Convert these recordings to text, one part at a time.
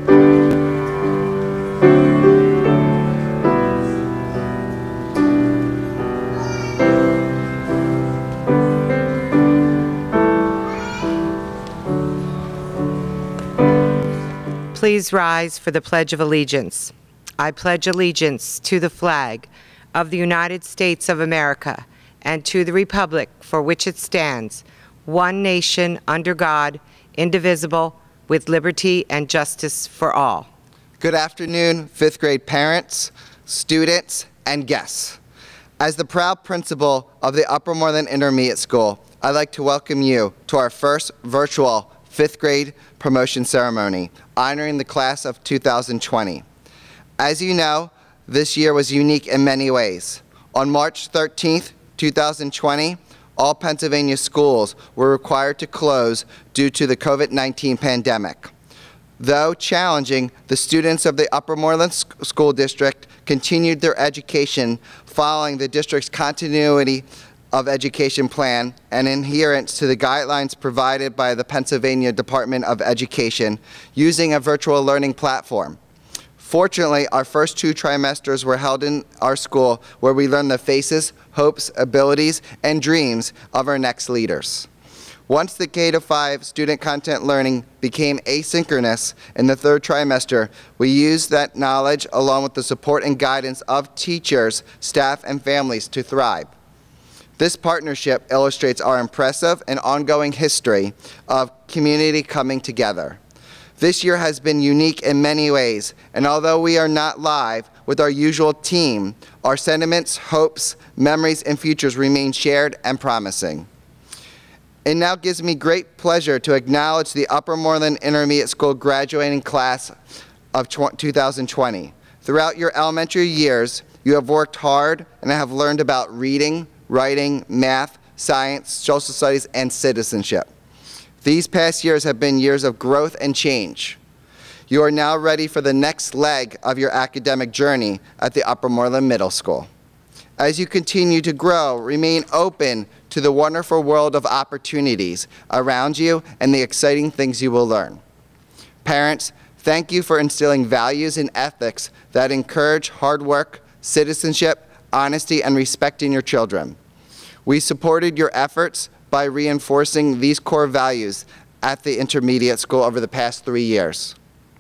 Please rise for the Pledge of Allegiance. I pledge allegiance to the flag of the United States of America and to the republic for which it stands, one nation under God, indivisible, with liberty and justice for all. Good afternoon, fifth grade parents, students, and guests. As the proud principal of the Upper Moreland Intermediate School, I'd like to welcome you to our first virtual fifth grade promotion ceremony, honoring the class of 2020. As you know, this year was unique in many ways. On March 13th, 2020, all Pennsylvania schools were required to close due to the COVID-19 pandemic. Though challenging, the students of the Upper Moreland School District continued their education following the district's continuity of education plan and adherence to the guidelines provided by the Pennsylvania Department of Education using a virtual learning platform. Fortunately, our first 2 trimesters were held in our school where we learned the faces, hopes, abilities, and dreams of our next leaders. Once the K-5 student content learning became asynchronous in the 3rd trimester, we used that knowledge along with the support and guidance of teachers, staff, and families to thrive. This partnership illustrates our impressive and ongoing history of community coming together. This year has been unique in many ways, and although we are not live with our usual team, our sentiments, hopes, memories, and futures remain shared and promising. It now gives me great pleasure to acknowledge the Upper Moreland Intermediate School graduating class of 2020. Throughout your elementary years, you have worked hard and have learned about reading, writing, math, science, social studies, and citizenship. These past years have been years of growth and change. You are now ready for the next leg of your academic journey at the Upper Moreland Middle School. As you continue to grow, remain open to the wonderful world of opportunities around you and the exciting things you will learn. Parents, thank you for instilling values and ethics that encourage hard work, citizenship, honesty, and respect in your children. We supported your efforts by reinforcing these core values at the intermediate school over the past 3 years.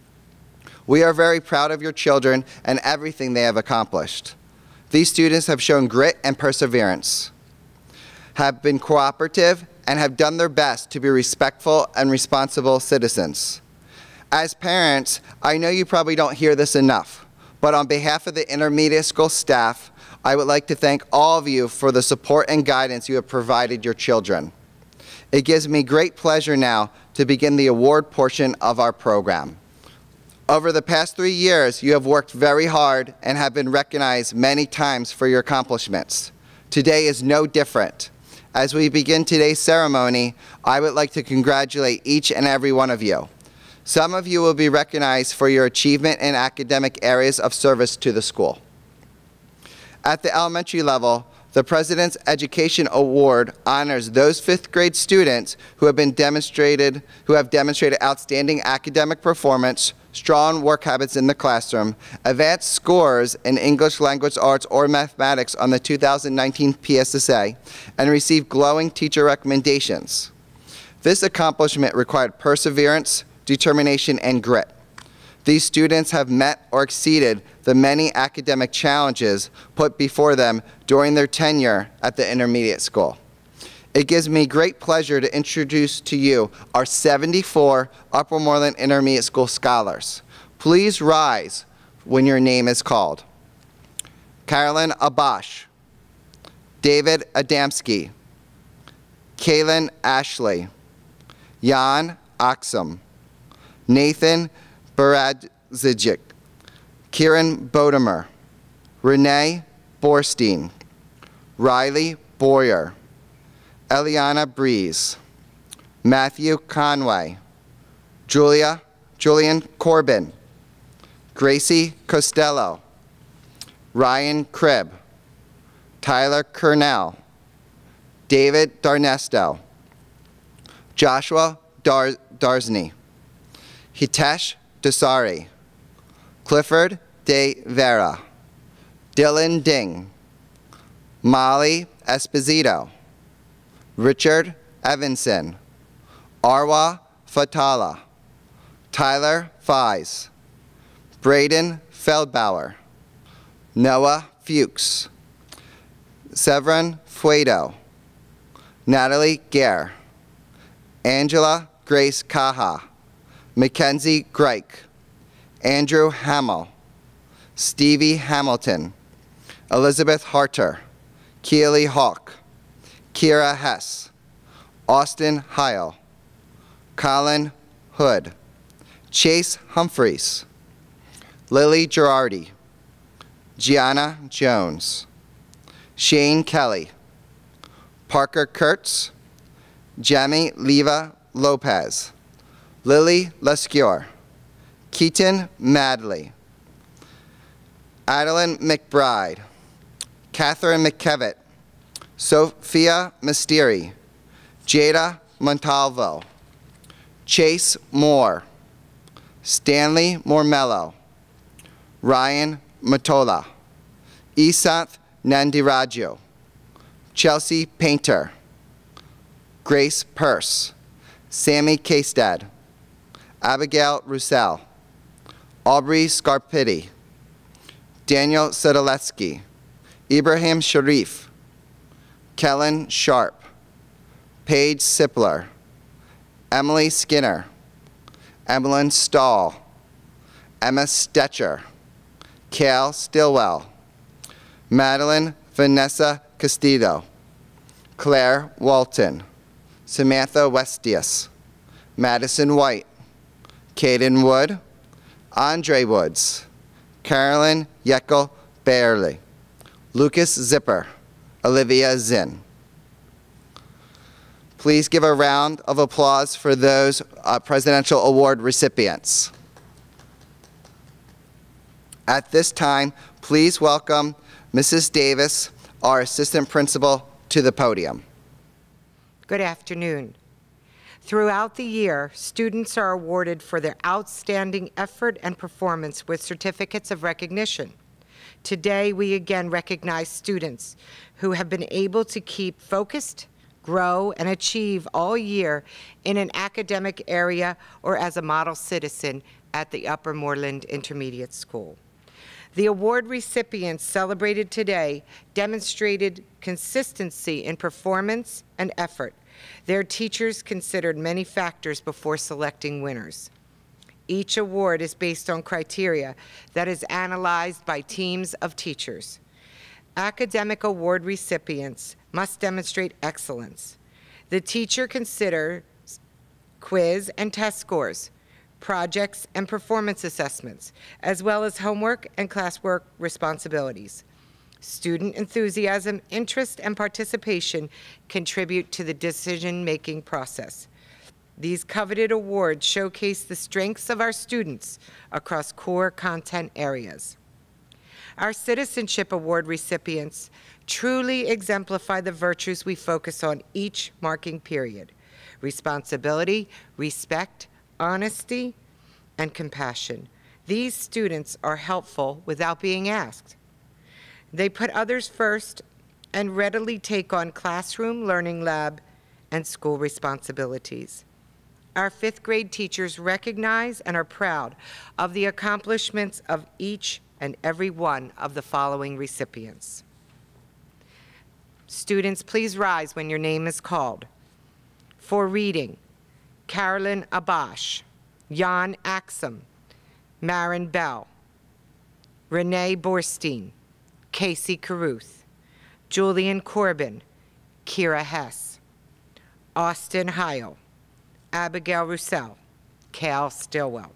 We are very proud of your children and everything they have accomplished. These students have shown grit and perseverance, have been cooperative, and have done their best to be respectful and responsible citizens. As parents, I know you probably don't hear this enough, but on behalf of the intermediate school staff, I would like to thank all of you for the support and guidance you have provided your children. It gives me great pleasure now to begin the award portion of our program. Over the past 3 years, you have worked very hard and have been recognized many times for your accomplishments. Today is no different. As we begin today's ceremony, I would like to congratulate each and every one of you. Some of you will be recognized for your achievement in academic areas of service to the school. At the elementary level, the President's Education Award honors those 5th grade students who have demonstrated outstanding academic performance, strong work habits in the classroom, advanced scores in English language arts or mathematics on the 2019 PSSA, and received glowing teacher recommendations. This accomplishment required perseverance, determination, and grit. These students have met or exceeded the many academic challenges put before them during their tenure at the intermediate school. It gives me great pleasure to introduce to you our 74 Upper Moreland Intermediate School scholars. Please rise when your name is called. Carolyn Abash, David Adamski, Kaylin Ashley, Jan Oxum, Nathan Baradzic, Kieran Bodemer, Renee Borstein, Riley Boyer, Eliana Breeze, Matthew Conway, Julian Corbin, Gracie Costello, Ryan Cribb, Tyler Kernell, David Darnesto, Joshua Darsney, Hitesh Desari, Clifford De Vera, Dylan Ding, Molly Esposito, Richard Evanson, Arwa Fatala, Tyler Fies, Braden Feldbauer, Noah Fuchs, Severin Fuedo, Natalie Gare, Angela Grace Caja, Mackenzie Greik, Andrew Hamill, Stevie Hamilton, Elizabeth Harter, Keely Hawk, Kira Hess, Austin Heil, Colin Hood, Chase Humphreys, Lily Girardi, Gianna Jones, Shane Kelly, Parker Kurtz, Jamie Leva Lopez, Lily Lescure, Keaton Madley, Adeline McBride, Catherine McKevitt, Sophia Mysteri, Jada Montalvo, Chase Moore, Stanley Mormello, Ryan Matola, Isath Nandirajo, Chelsea Painter, Grace Purse, Sammy Kastad, Abigail Roussel, Aubrey Scarpitti, Daniel Sedaletsky, Ibrahim Sharif, Kellen Sharp, Paige Sipler, Emily Skinner, Emmeline Stahl, Emma Stetcher, Cal Stillwell, Madeline Vanessa Castillo, Claire Walton, Samantha Westius, Madison White, Caden Wood, Andre Woods, Carolyn Yeckel Bailey, Lucas Zipper, Olivia Zinn. Please give a round of applause for those Presidential Award recipients. At this time, please welcome Mrs. Davis, our Assistant Principal, to the podium. Good afternoon. Throughout the year, students are awarded for their outstanding effort and performance with certificates of recognition. Today, we again recognize students who have been able to keep focused, grow, and achieve all year in an academic area or as a model citizen at the Upper Moreland Intermediate School. The award recipients celebrated today demonstrated consistency in performance and effort. Their teachers considered many factors before selecting winners. Each award is based on criteria that is analyzed by teams of teachers. Academic award recipients must demonstrate excellence. The teacher considers quiz and test scores, projects and performance assessments, as well as homework and classwork responsibilities. Student enthusiasm, interest, and participation contribute to the decision-making process. These coveted awards showcase the strengths of our students across core content areas. Our Citizenship Award recipients truly exemplify the virtues we focus on each marking period: responsibility, respect, honesty, and compassion. These students are helpful without being asked. They put others first and readily take on classroom, learning lab, and school responsibilities. Our fifth grade teachers recognize and are proud of the accomplishments of each and every one of the following recipients. Students, please rise when your name is called. For reading, Carolyn Abash, Jan Axum, Marin Bell, Renee Borstein, Casey Caruth, Julian Corbin, Kira Hess, Austin Heil, Abigail Roussel, Cal Stillwell.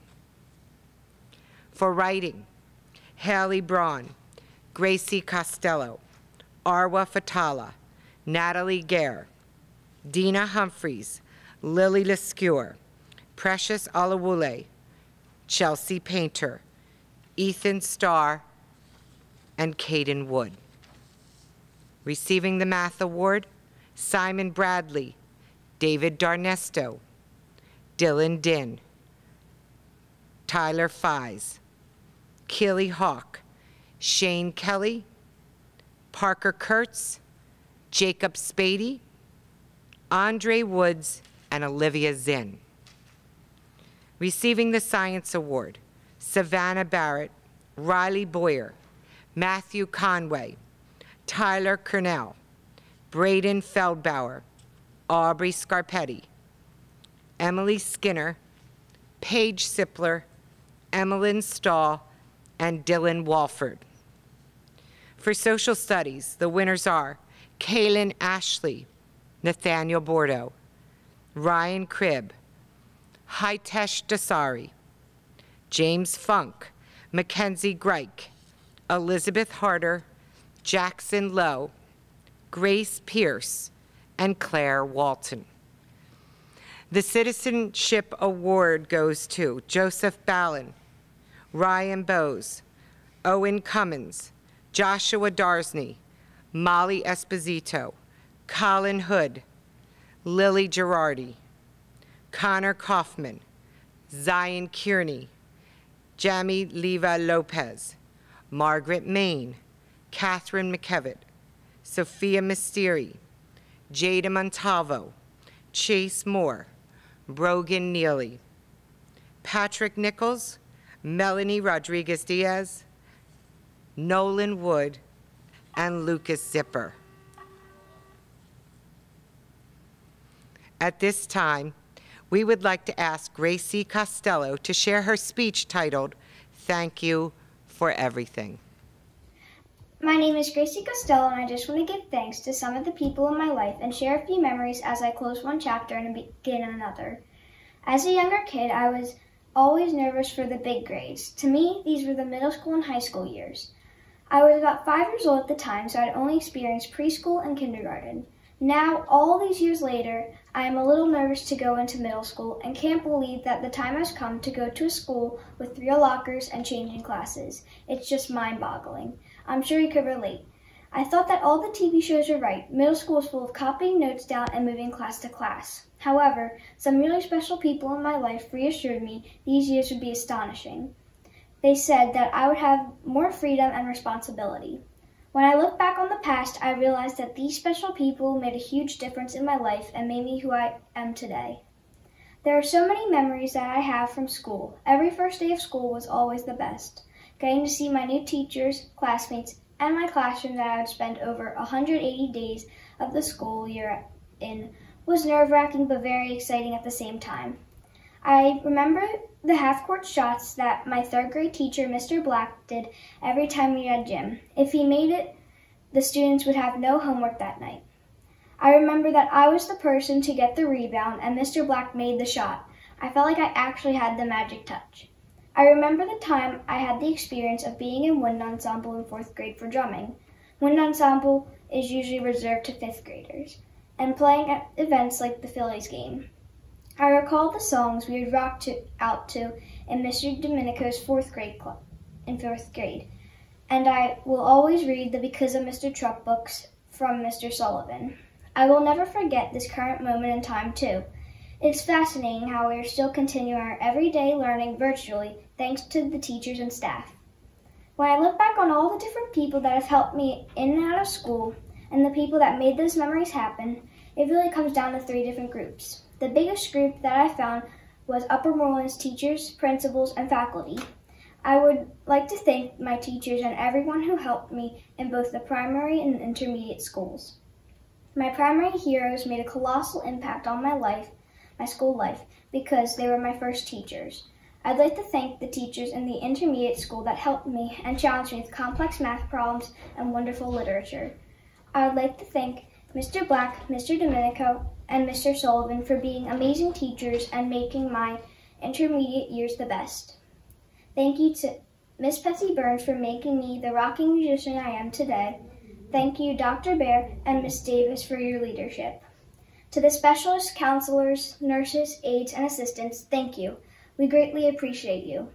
For writing, Haley Braun, Gracie Costello, Arwa Fatala, Natalie Gare, Dina Humphreys, Lily Lescure, Precious Alawule, Chelsea Painter, Ethan Starr, and Caden Wood. Receiving the Math Award, Simon Bradley, David Darnesto, Dylan Din, Tyler Fies, Keely Hawk, Shane Kelly, Parker Kurtz, Jacob Spady, Andre Woods, and Olivia Zinn. Receiving the Science Award, Savannah Barrett, Riley Boyer, Matthew Conway, Tyler Cornell, Braden Feldbauer, Aubrey Scarpetti, Emily Skinner, Paige Sipler, Emmeline Stahl, and Dylan Walford. For Social Studies, the winners are Kaylin Ashley, Nathaniel Bordeaux, Ryan Cribb, Hitesh Dasari, James Funk, Mackenzie Greik, Elizabeth Harder, Jackson Lowe, Grace Pierce, and Claire Walton. The Citizenship Award goes to Joseph Ballin, Ryan Bowes, Owen Cummins, Joshua Darsney, Molly Esposito, Colin Hood, Lily Girardi, Connor Kaufman, Zion Kearney, Jamie Leva Lopez, Margaret Main, Catherine McKevitt, Sophia Mysteri, Jada Montalvo, Chase Moore, Brogan Neely, Patrick Nichols, Melanie Rodriguez Diaz, Nolan Wood, and Lucas Zipper. At this time, we would like to ask Gracie Costello to share her speech titled, "Thank You for Everything." My name is Gracie Costello, and I just want to give thanks to some of the people in my life and share a few memories as I close one chapter and begin another. As a younger kid, I was always nervous for the big grades. To me, these were the middle school and high school years. I was about 5 years old at the time, so I'd only experienced preschool and kindergarten. Now, all these years later, I am a little nervous to go into middle school and can't believe that the time has come to go to a school with real lockers and changing classes. It's just mind-boggling. I'm sure you could relate. I thought that all the TV shows were right. Middle school is full of copying notes down and moving class to class. However, some really special people in my life reassured me these years would be astonishing. They said that I would have more freedom and responsibility. When I look back on the past, I realized that these special people made a huge difference in my life and made me who I am today. There are so many memories that I have from school. Every first day of school was always the best. Getting to see my new teachers, classmates, and my classroom that I would spend over 180 days of the school year in was nerve-wracking but very exciting at the same time. I remember the half-court shots that my third grade teacher, Mr. Black, did every time we had gym. If he made it, the students would have no homework that night. I remember that I was the person to get the rebound and Mr. Black made the shot. I felt like I actually had the magic touch. I remember the time I had the experience of being in wind ensemble in 4th grade for drumming. Wind ensemble is usually reserved to 5th graders, and playing at events like the Phillies game. I recall the songs we would rock out to in Mr. Domenico's 4th grade club in 4th grade, and I will always read the Because of Mr. Truck books from Mr. Sullivan. I will never forget this current moment in time too. It's fascinating how we are still continuing our everyday learning virtually thanks to the teachers and staff. When I look back on all the different people that have helped me in and out of school and the people that made those memories happen, it really comes down to 3 different groups. The biggest group that I found was Upper Moreland's teachers, principals, and faculty. I would like to thank my teachers and everyone who helped me in both the primary and intermediate schools. My primary heroes made a colossal impact on my school life, because they were my first teachers. I'd like to thank the teachers in the intermediate school that helped me and challenged me with complex math problems and wonderful literature. I would like to thank Mr. Black, Mr. Domenico, and Mr. Sullivan for being amazing teachers and making my intermediate years the best. Thank you to Miss Betsy Burns for making me the rocking musician I am today. Thank you, Dr. Bear and Miss Davis, for your leadership. To the specialists, counselors, nurses, aides, and assistants, thank you. We greatly appreciate you.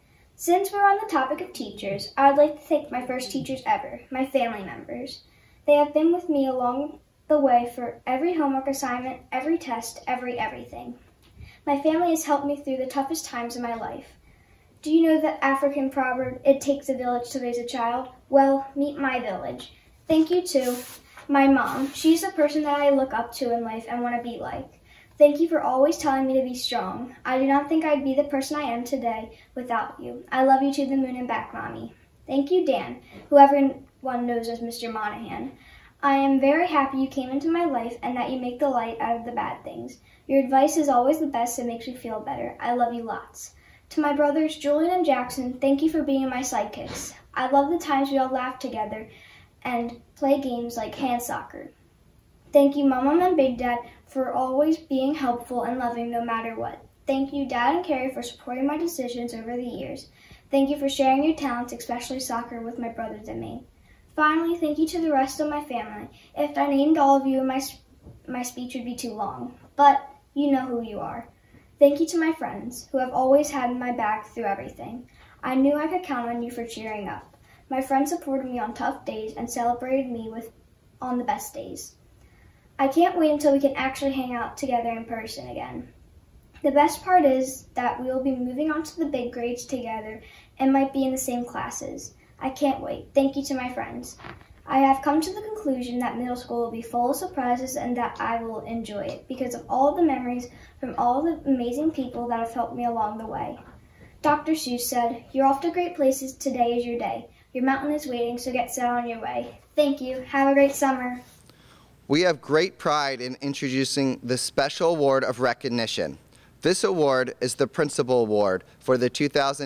Since we're on the topic of teachers, I would like to thank my first teachers ever, my family members. They have been with me along the way for every homework assignment, every test, everything. My family has helped me through the toughest times in my life. Do you know the African proverb, it takes a village to raise a child? Well, meet my village. Thank you to my mom. She's the person that I look up to in life and want to be like. Thank you for always telling me to be strong. I do not think I'd be the person I am today without you. I love you to the moon and back, Mommy. Thank you, Dan, who everyone knows as Mr. Monahan. I am very happy you came into my life and that you make the light out of the bad things. Your advice is always the best and makes me feel better. I love you lots. To my brothers, Julian and Jackson, thank you for being my sidekicks. I love the times we all laugh together and play games like hand soccer. Thank you, Mom and Big Dad, for always being helpful and loving no matter what. Thank you, Dad and Carrie, for supporting my decisions over the years. Thank you for sharing your talents, especially soccer, with my brothers and me. Finally, thank you to the rest of my family. If I named all of you, my speech would be too long, but you know who you are. Thank you to my friends, who have always had my back through everything. I knew I could count on you for cheering up. My friends supported me on tough days and celebrated me on the best days. I can't wait until we can actually hang out together in person again. The best part is that we will be moving on to the big grades together and might be in the same classes. I can't wait. Thank you to my friends. I have come to the conclusion that middle school will be full of surprises and that I will enjoy it because of all the memories from all the amazing people that have helped me along the way. Dr. Seuss said, "You're off to great places. Today is your day. Your mountain is waiting, so get set on your way." Thank you. Have a great summer. We have great pride in introducing the Special Award of Recognition. This award is the Principal Award for the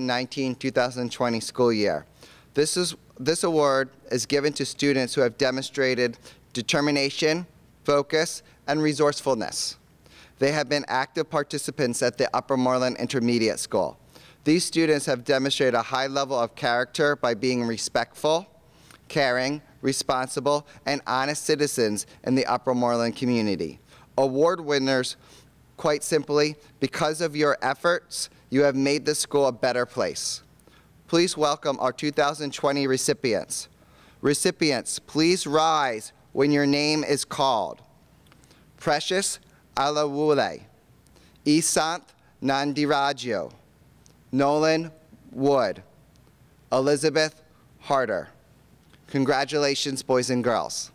2019-2020 school year. This award is given to students who have demonstrated determination, focus, and resourcefulness. They have been active participants at the Upper Moreland Intermediate School. These students have demonstrated a high level of character by being respectful, caring, responsible, and honest citizens in the Upper Moreland community. Award winners, quite simply, because of your efforts, you have made this school a better place. Please welcome our 2020 recipients. Recipients, please rise when your name is called. Precious Alawule, Isanth Nandirajo, Nolan Wood, Elizabeth Harder. Congratulations, boys and girls.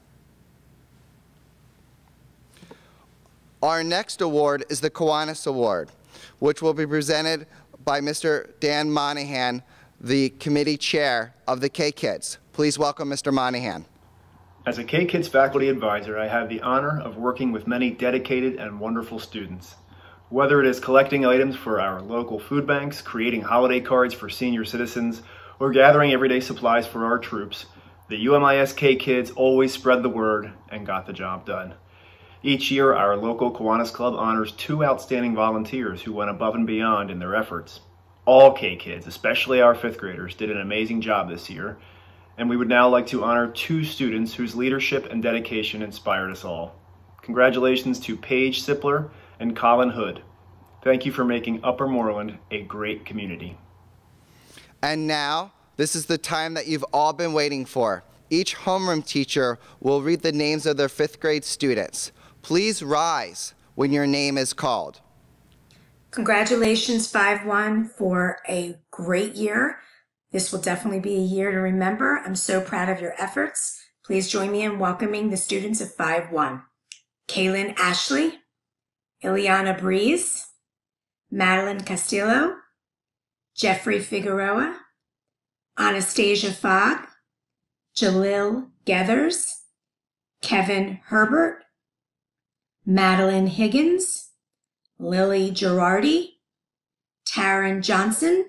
Our next award is the Kiwanis Award, which will be presented by Mr. Dan Monahan, the committee chair of the K-Kids. Please welcome Mr. Monahan. As a K-Kids faculty advisor, I have the honor of working with many dedicated and wonderful students. Whether it is collecting items for our local food banks, creating holiday cards for senior citizens, or gathering everyday supplies for our troops, the UMIS K-Kids always spread the word and got the job done. Each year, our local Kiwanis Club honors 2 outstanding volunteers who went above and beyond in their efforts. All K-Kids, especially our 5th graders, did an amazing job this year, and we would now like to honor 2 students whose leadership and dedication inspired us all. Congratulations to Paige Sipler and Colin Hood. Thank you for making Upper Moreland a great community. And now, this is the time that you've all been waiting for. Each homeroom teacher will read the names of their 5th grade students. Please rise when your name is called. Congratulations, 5-1, for a great year. This will definitely be a year to remember. I'm so proud of your efforts. Please join me in welcoming the students of 5-1. Kaylin Ashley, Ileana Breeze, Madeline Castillo, Jeffrey Figueroa, Anastasia Fogg, Jalil Gethers, Kevin Herbert, Madeline Higgins, Lily Girardi, Taryn Johnson,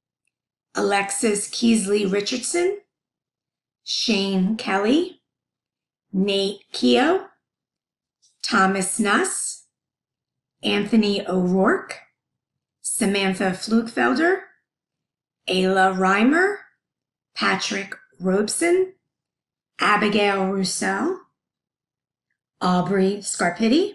Alexis Keesley Richardson, Shane Kelly, Nate Keogh, Thomas Nuss, Anthony O'Rourke, Samantha Flugfelder, Ayla Reimer, Patrick Robeson, Abigail Roussel, Aubrey Scarpitti,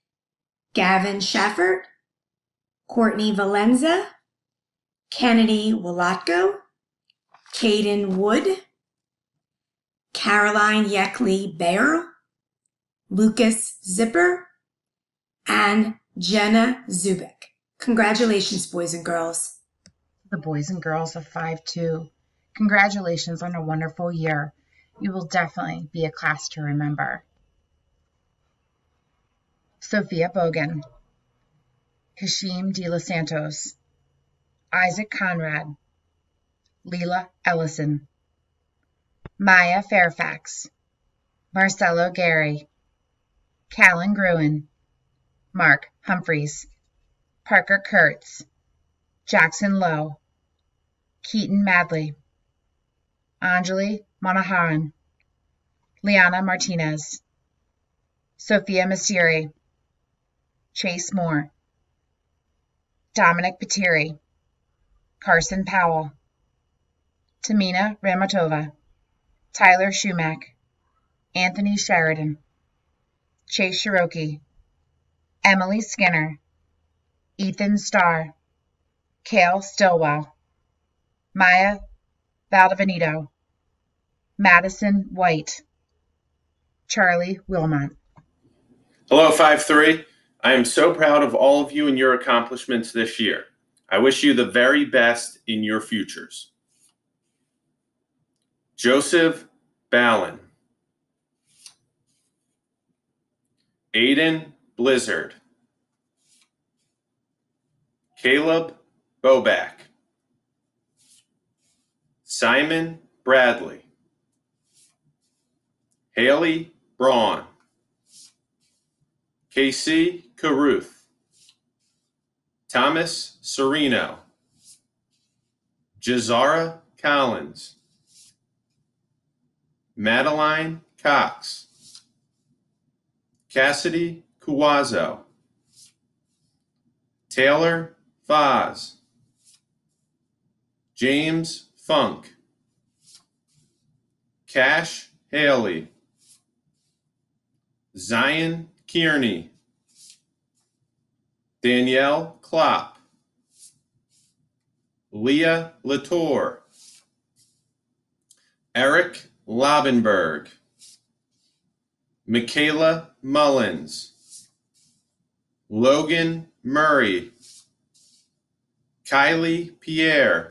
Gavin Shafford, Courtney Valenza, Kennedy Wolotko, Caden Wood, Caroline Yeckley Bayer, Lucas Zipper, and Jenna Zubik. Congratulations, boys and girls. the boys and girls of 5-2. Congratulations on a wonderful year. You will definitely be a class to remember. Sophia Bogan, Kashim De Los Santos, Isaac Conrad, Leela Ellison, Maya Fairfax, Marcelo Gary, Callan Gruen, Mark Humphreys, Parker Kurtz, Jackson Lowe, Keaton Madley, Anjali Manoharan, Liana Martinez, Sophia Masiri, Chase Moore, Dominic Patiri, Carson Powell, Tamina Ramatova, Tyler Shumack, Anthony Sheridan, Chase Shiroki, Emily Skinner, Ethan Starr, Kale Stillwell, Maya Valdebenito, Madison White, Charlie Wilmot. Hello, 5-3. I am so proud of all of you and your accomplishments this year. I wish you the very best in your futures. Joseph Ballin, Aiden Blizzard, Caleb Boback, Simon Bradley, Haley Braun, Casey Caruth, Thomas Sereno, Jazara Collins, Madeline Cox, Cassidy Cuazzo, Taylor Foz, James Funk, Cash Haley, Zion Kearney, Danielle Klopp, Leah Latour, Eric Lobenberg, Michaela Mullins, Logan Murray, Kylie Pierre,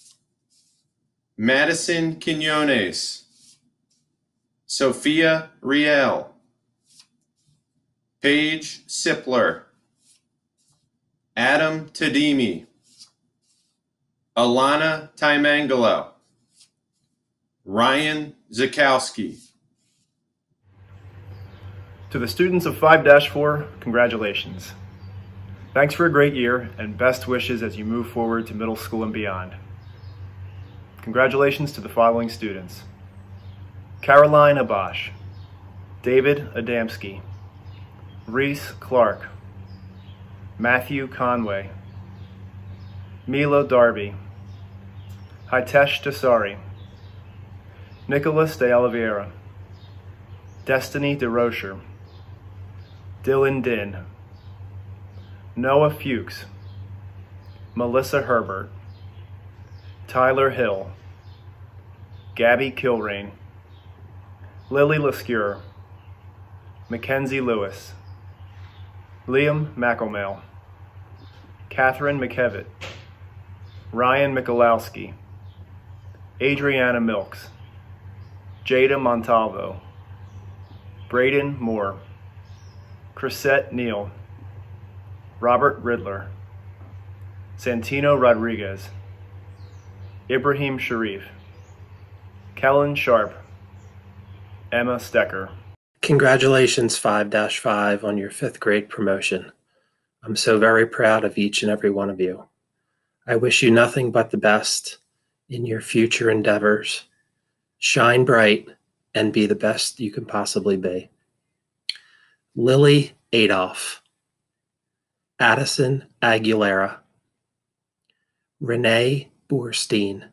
Madison Quinones, Sophia Riel, Paige Sipler, Adam Tadimi, Alana Taimangalo, Ryan Zakowski. To the students of 5-4, congratulations. Thanks for a great year and best wishes as you move forward to middle school and beyond. Congratulations to the following students: Caroline Abash, David Adamski, Reese Clark, Matthew Conway, Milo Darby, Hitesh Dasari, Nicholas de Oliveira, Destiny DeRocher, Dylan Din, Noah Fuchs, Melissa Herbert, Tyler Hill, Gabby Kilrain, Lily Lescure, Mackenzie Lewis, Liam McElmail, Catherine McKevitt, Ryan Michalowski, Adriana Milks, Jada Montalvo, Braden Moore, Chrisette Neal, Robert Riddler, Santino Rodriguez, Ibrahim Sharif, Kellen Sharp, Emma Stecker. Congratulations, 5-5, on your 5th grade promotion. I'm so very proud of each and every one of you. I wish you nothing but the best in your future endeavors. Shine bright and be the best you can possibly be. Lily Adolph, Addison Aguilera, Renee Borstein,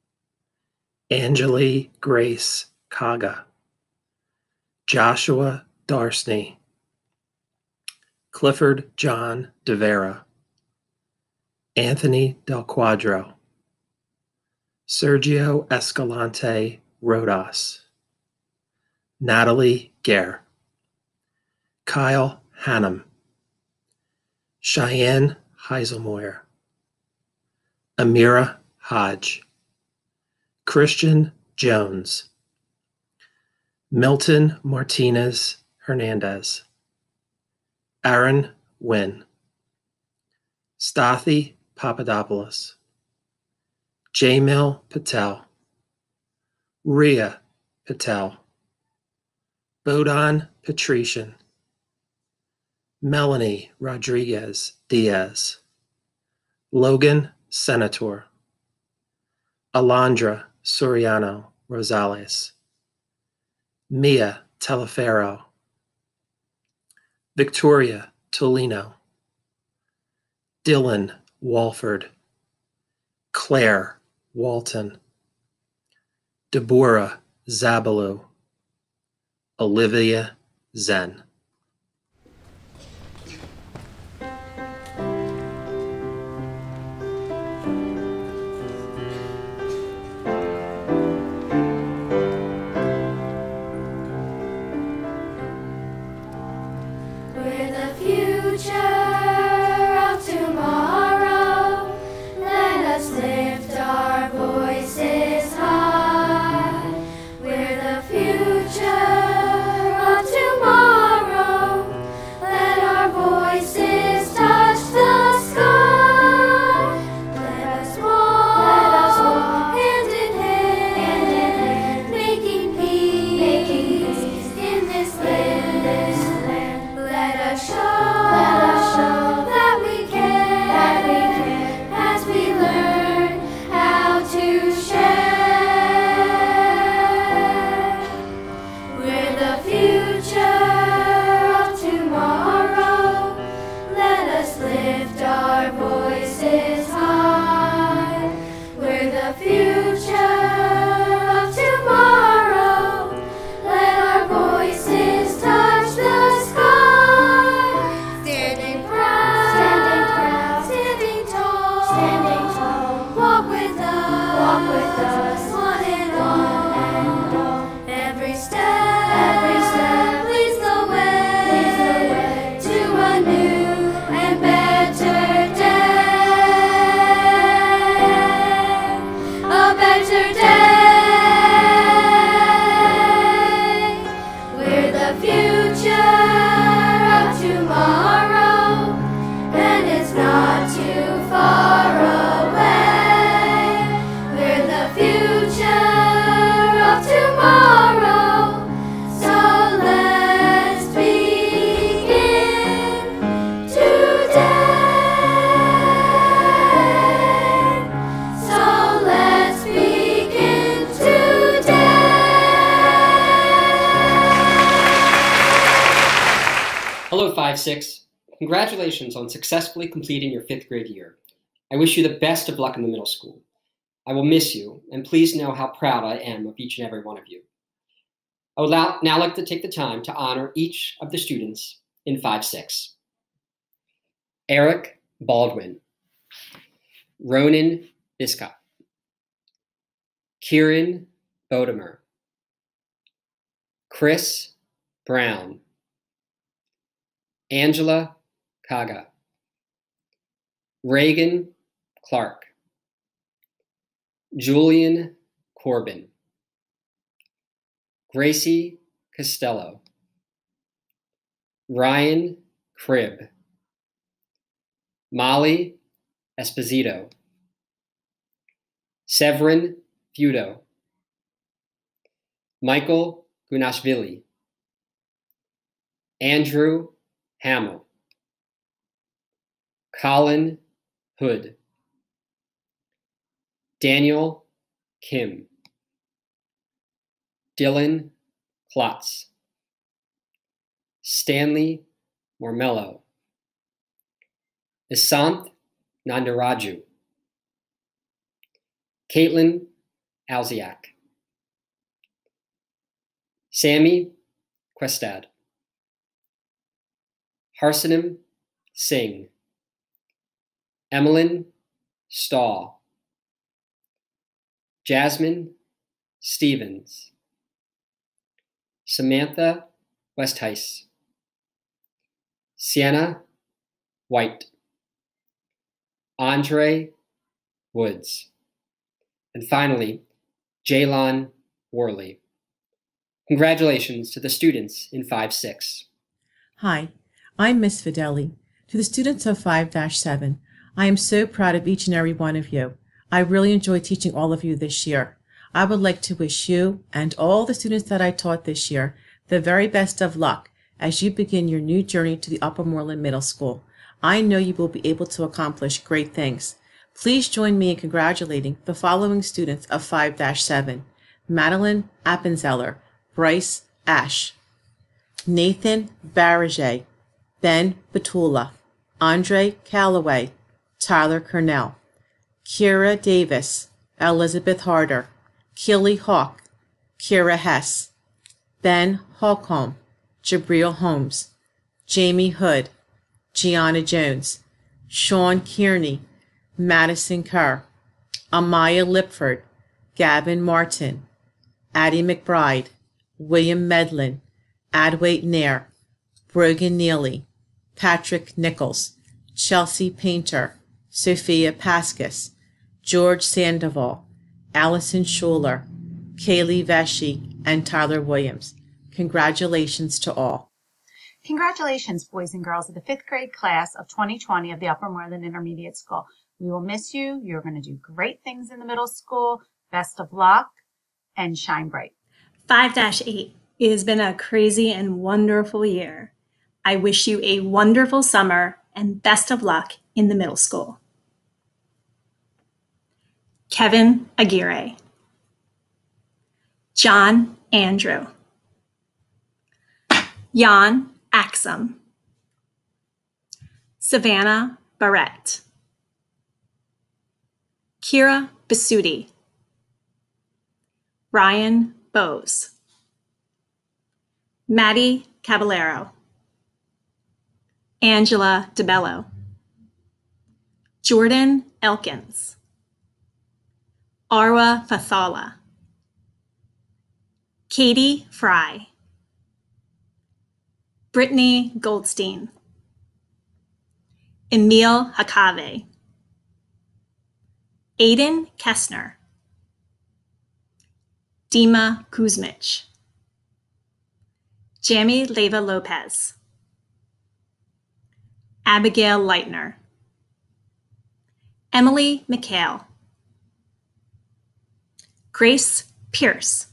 Angeli Grace Kaga, Joshua Darsney, Clifford John DeVera, Anthony Del Quadro, Sergio Escalante Rodas, Natalie Gare, Kyle Hannum, Cheyenne Heiselmoyer, Amira Hodge, Christian Jones, Milton Martinez Hernandez, Aaron Wynn, Stathi Papadopoulos, Jamil Patel, Ria Patel, Bodan Patrician, Melanie Rodriguez Diaz, Logan Senator, Alondra Soriano Rosales, Mia Teleferro, Victoria Tolino, Dylan Walford, Claire Walton, Deborah Zabalou, Olivia Zen. Hello, 5-6. Congratulations on successfully completing your 5th grade year. I wish you the best of luck in the middle school. I will miss you, and please know how proud I am of each and every one of you. I would now like to take the time to honor each of the students in 5-6. Eric Baldwin, Ronan Biscott, Kieran Bodemer, Chris Brown, Angela Kaga, Reagan Clark, Julian Corbin, Gracie Costello, Ryan Cribb, Molly Esposito, Severin Feudo, Michael Gunashvili, Andrew Hamill, Colin Hood, Daniel Kim, Dylan Klotz, Stanley Mormello, Isanth Nandaraju, Caitlin Alziak, Sammy Questad, Harsanim Singh, Emmeline Stahl, Jasmine Stevens, Samantha Westheis, Sienna White, Andre Woods. And finally, Jaylon Worley. Congratulations to the students in 5-6. Hi, I'm Miss Fideli. To the students of 5-7, I am so proud of each and every one of you. I really enjoyed teaching all of you this year. I would like to wish you and all the students that I taught this year the very best of luck as you begin your new journey to the Upper Moreland Middle School. I know you will be able to accomplish great things. Please join me in congratulating the following students of 5-7: Madeline Appenzeller, Bryce Ash, Nathan Barraget, Ben Batula, Andre Calloway, Tyler Cornell, Kira Davis, Elizabeth Harder, Keely Hawk, Kira Hess, Ben Holcomb, Jabril Holmes, Jamie Hood, Gianna Jones, Sean Kearney, Madison Kerr, Amaya Lipford, Gavin Martin, Addie McBride, William Medlin, Adwait Nair, Brogan Neely, Patrick Nichols, Chelsea Painter, Sophia Pascas, George Sandoval, Allison Schuler, Kaylee Veshy, and Tyler Williams. Congratulations to all. Congratulations, boys and girls of the 5th grade class of 2020 of the Upper Moreland Intermediate School. We will miss you. You're going to do great things in the middle school. Best of luck and shine bright. 5-8. It has been a crazy and wonderful year. I wish you a wonderful summer and best of luck in the middle school. Kevin Aguirre. John Andrew. Jan Axum. Savannah Barrett. Kira Basuti. Ryan Bowes. Maddie Caballero. Angela DeBello. Jordan Elkins. Arwa Fathala. Katie Fry. Brittany Goldstein. Emil Hakave. Aiden Kessner. Dima Kuzmich. Jamie Leva Lopez. Abigail Leitner. Emily McHale. Grace Pierce.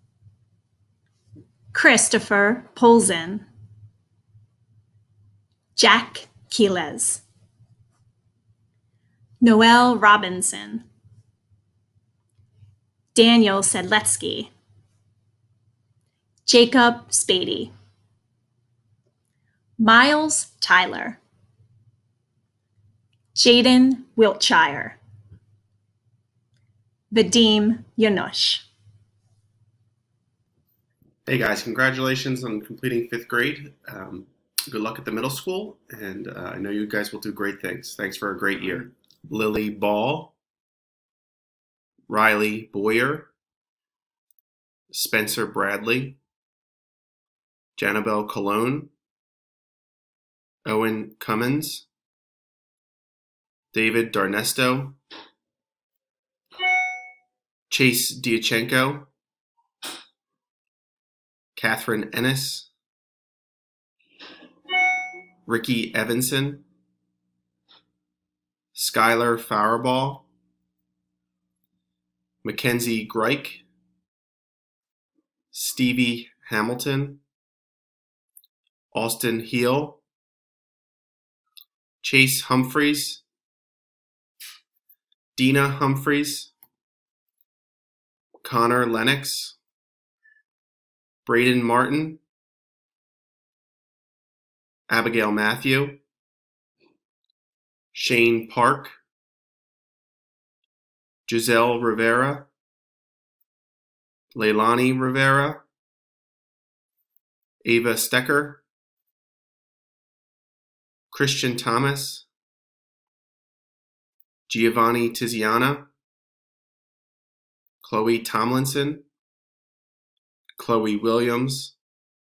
Christopher Polzin. Jack Quiles. Noel Robinson. Daniel Sedletsky. Jacob Spady. Miles Tyler. Jaden Wiltshire. Vadim Yanush. Hey guys, congratulations on completing 5th grade. Good luck at the middle school, and I know you guys will do great things. Thanks for a great year. Lily Ball, Riley Boyer, Spencer Bradley, Janabel Cologne, Owen Cummins, David Darnesto, Chase Diachenko, Catherine Ennis, Ricky Evanson, Skylar Faribault, Mackenzie Greik, Stevie Hamilton, Austin Heel, Chase Humphreys, Dina Humphreys, Connor Lennox, Braden Martin, Abigail Matthew, Shane Park, Giselle Rivera, Leilani Rivera, Ava Stecker, Christian Thomas, Giovanni Tiziana, Chloe Tomlinson, Chloe Williams,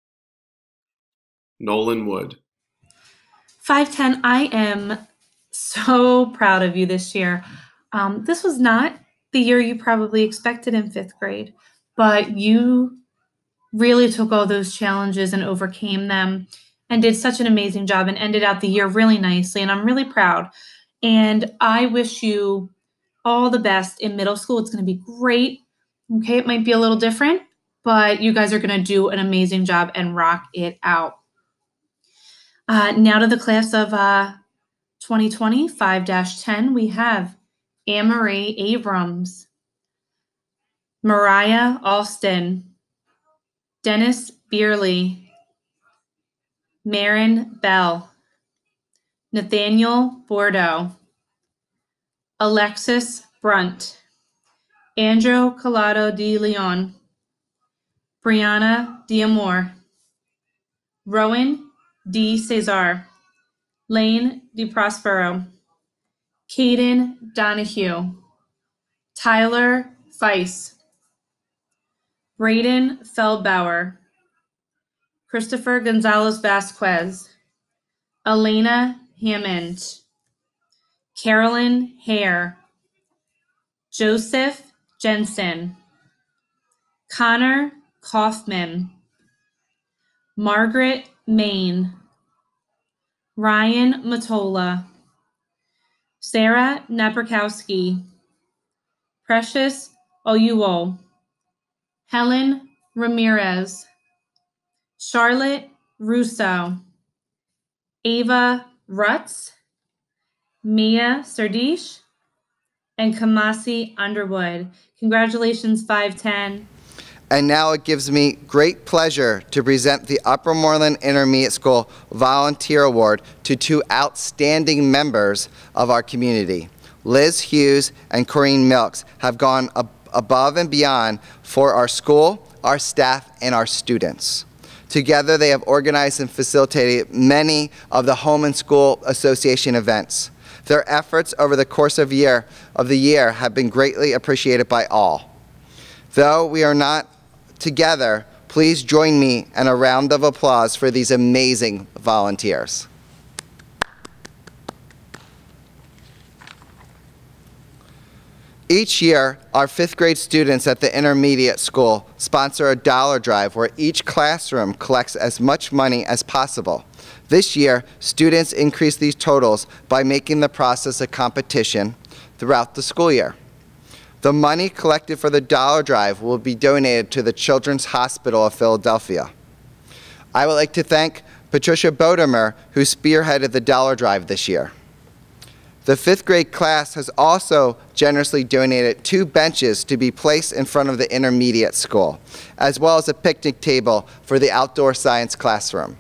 Nolan Wood. 510, I am so proud of you this year. This was not the year you probably expected in 5th grade, but you really took all those challenges and overcame them and did such an amazing job and ended out the year really nicely. And I'm really proud. And I wish you all the best in middle school. It's going to be great. Okay, it might be a little different, but you guys are going to do an amazing job and rock it out. Now to the class of 2020, 5-10, we have Anne-Marie Abrams, Mariah Alston, Dennis Beerley, Marin Bell, Nathaniel Bordeaux, Alexis Brunt, Andrew Collado de Leon, Brianna D'Amore, Rowan D. Cesar, Lane DiProspero, Caden Donahue, Tyler Feiss, Braden Feldbauer, Christopher Gonzalez Vasquez, Elena Hammond, Carolyn Hare, Joseph Jensen, Connor Kaufman, Margaret Main, Ryan Matola, Sarah Napierkowski, Precious Oyuwo, Helen Ramirez, Charlotte Russo, Ava Rutz, Mia Sardish, and Kamasi Underwood. Congratulations, 510. And now it gives me great pleasure to present the Upper Moreland Intermediate School Volunteer Award to two outstanding members of our community. Liz Hughes and Corinne Milks have gone above and beyond for our school, our staff, and our students. Together, they have organized and facilitated many of the Home and School Association events. Their efforts over the course of the year have been greatly appreciated by all. Though we are not together, please join me in a round of applause for these amazing volunteers. Each year, our 5th grade students at the intermediate school sponsor a dollar drive where each classroom collects as much money as possible. This year, students increased these totals by making the process a competition throughout the school year. The money collected for the dollar drive will be donated to the Children's Hospital of Philadelphia. I would like to thank Patricia Bodemer, who spearheaded the dollar drive this year. The 5th grade class has also generously donated 2 benches to be placed in front of the intermediate school, as well as a picnic table for the outdoor science classroom.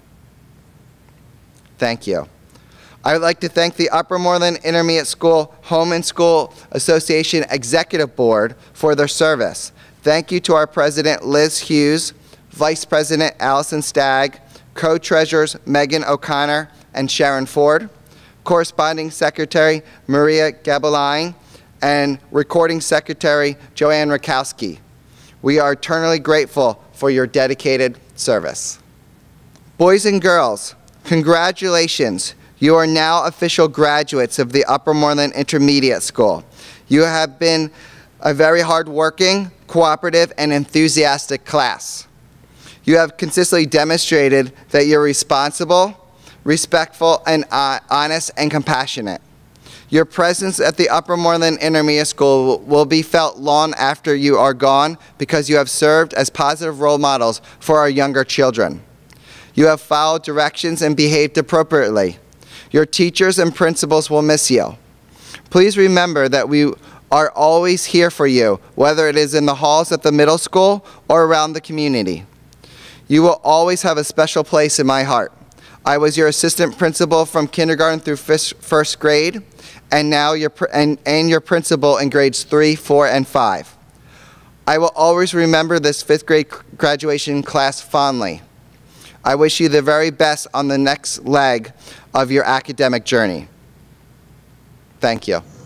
Thank you. I would like to thank the Upper Moreland Intermediate School Home and School Association Executive Board for their service. Thank you to our President Liz Hughes, Vice President Allison Stagg, Co-Treasurers Megan O'Connor and Sharon Ford, Corresponding Secretary Maria Gabeline, and Recording Secretary Joanne Rakowski. We are eternally grateful for your dedicated service. Boys and girls, congratulations. You are now official graduates of the Upper Moreland Intermediate School. You have been a very hard-working, cooperative, and enthusiastic class. You have consistently demonstrated that you're responsible, respectful, and honest and compassionate. Your presence at the Upper Moreland Intermediate School will be felt long after you are gone because you have served as positive role models for our younger children. You have followed directions and behaved appropriately. Your teachers and principals will miss you. Please remember that we are always here for you, whether it is in the halls at the middle school or around the community. You will always have a special place in my heart. I was your assistant principal from kindergarten through 1st grade, and now your principal in grades 3, 4, and 5. I will always remember this 5th grade graduation class fondly. I wish you the very best on the next leg of your academic journey. Thank you.